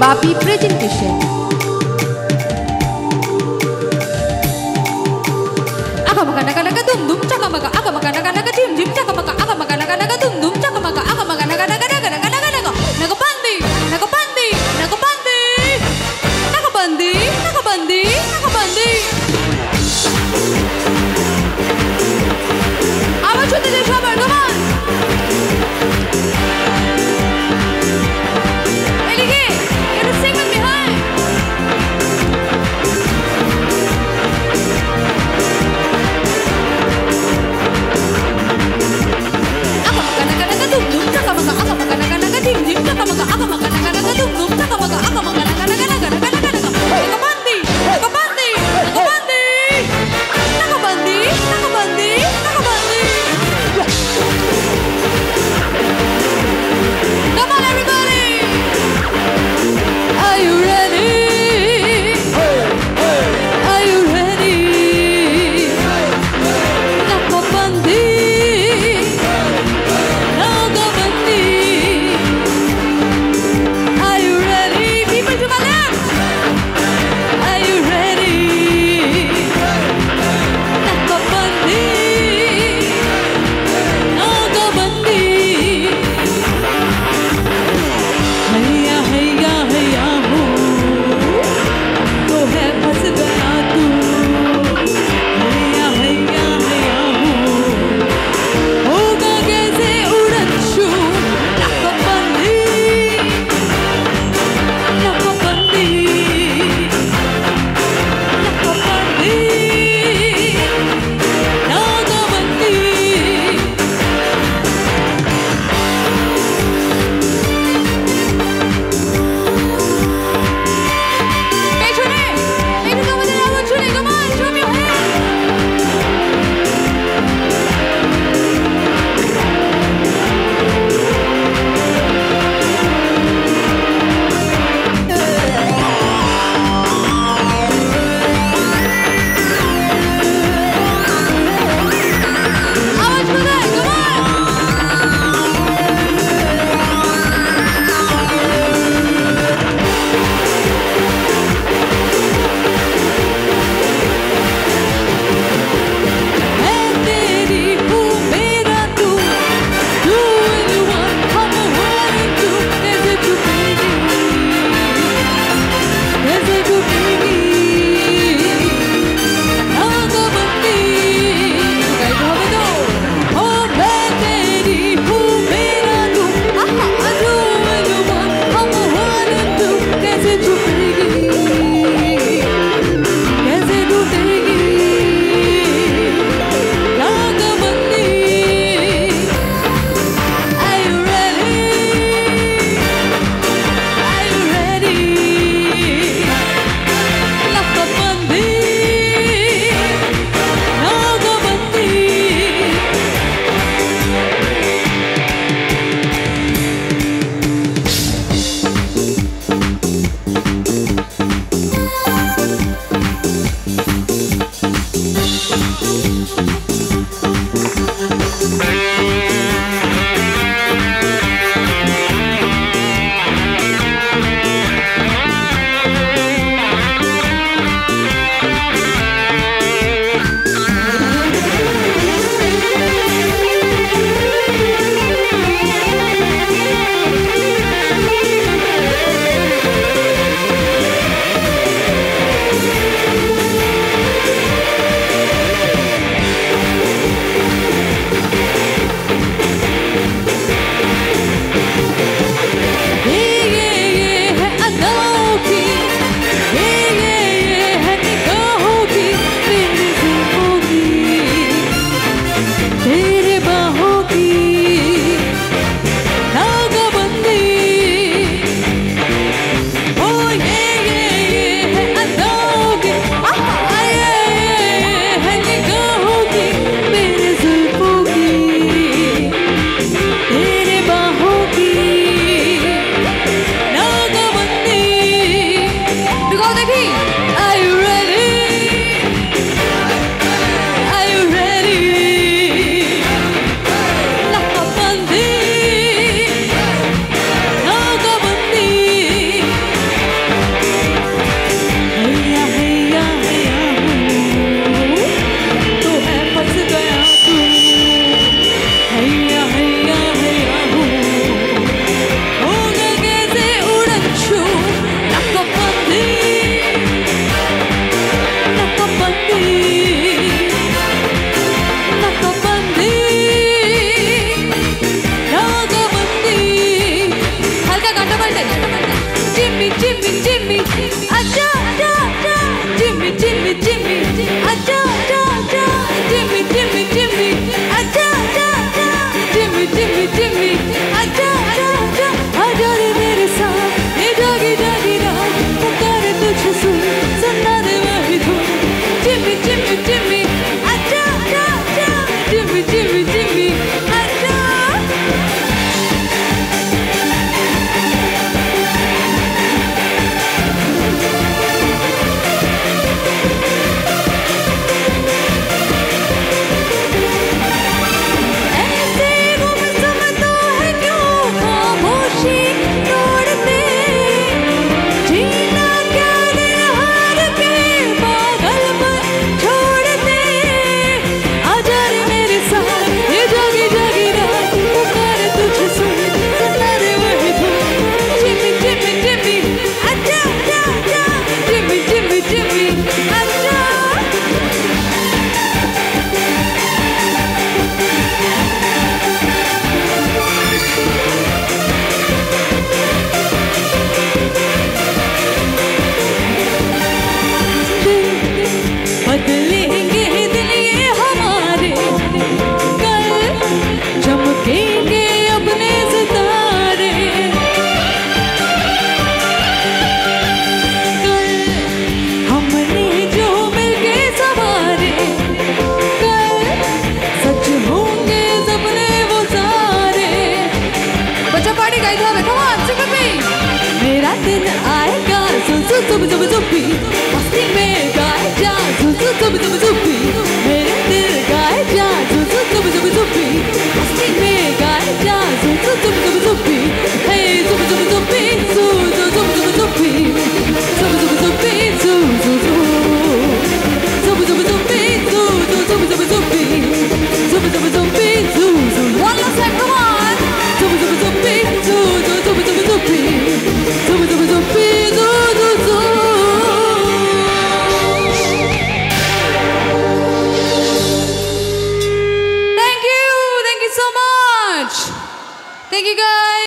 Bapi presentation. Aga maga naga naga dum dum chaka maga. Aga maga naga naga jim jim chaka maga. Aga maga naga naga dum dum chaka maga. Aga maga naga naga naga naga naga naga. Naga bandi, naga bandi, naga bandi, naga bandi, naga bandi, naga bandi. আবার শুনতে চাই সবার, come on. এদিকে, you have to sing with me, huh? आजा आजा आजा जिम्मी जिम्मी जिम्मी आजा आजा आजा जिम्मी जिम्मी जिम्मी आजा आजा आजा जिम्मी जिम्मी जिम्मी आजा आजा आजा आजा रे मेरे साथ ये जागी जागी रात पुकारे तुझे सुनना दे वही धुन जिम्मी जिम्मी जिम्मी आजा आजा आजा जिम्मी जिम्मी जिम्मी आजा बदलेंगे दिल ये हमारे कल चमकेंगे अपने सितारे कल हमने जो मिलके सवारे कल सच होंगे सपने वो सारे बच्चा पार्टी गाइड हो come on sing with me मेरा दिन आएगा सुब सुब सुब सुब